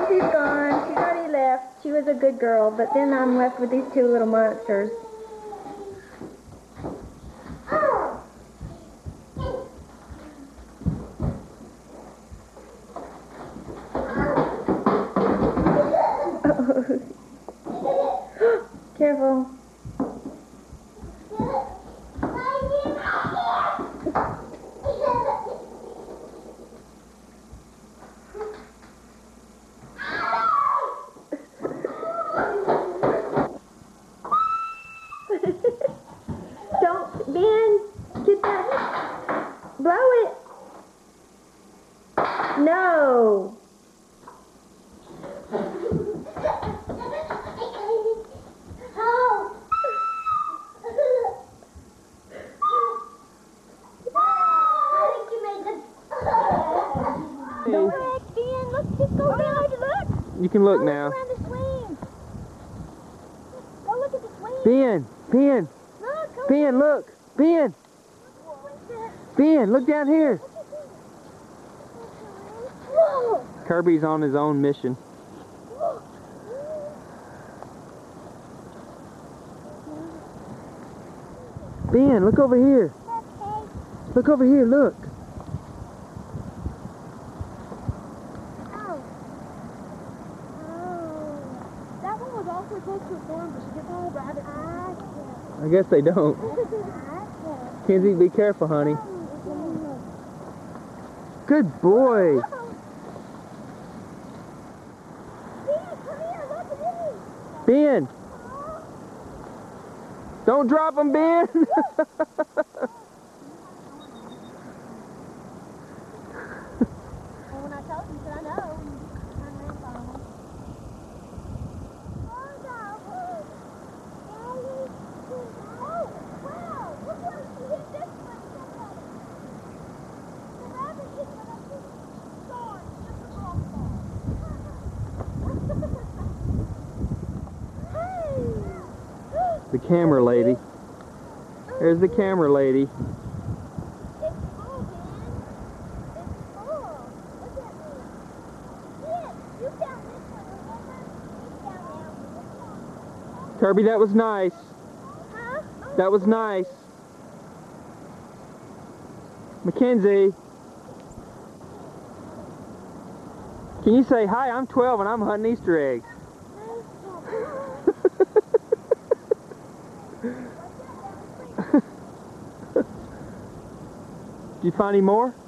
Kenzie's gone. She's already left. She was a good girl, but then I'm left with these two little monsters. Careful. Don't, Ben, get that. Blow it. No. Don't look, Ben. Look, just go down. Look. You can look now. Around the swing. Go look at the swing. Ben, Look, Ben, look. Ben, Ben, look down here. Whoa. Kirby's on his own mission. Ben, look over here. Look over here, look. That one was also supposed to perform, but she gets all rabbit. I guess they don't. Kenzie, be careful, honey. Good boy. Ben. Don't drop him, Ben. When I told you, I know. The camera lady. There's the camera lady. Kirby, that was nice. Huh? That was nice. Mackenzie. Can you say, hi, I'm 12 and I'm hunting Easter eggs? Did you find any more?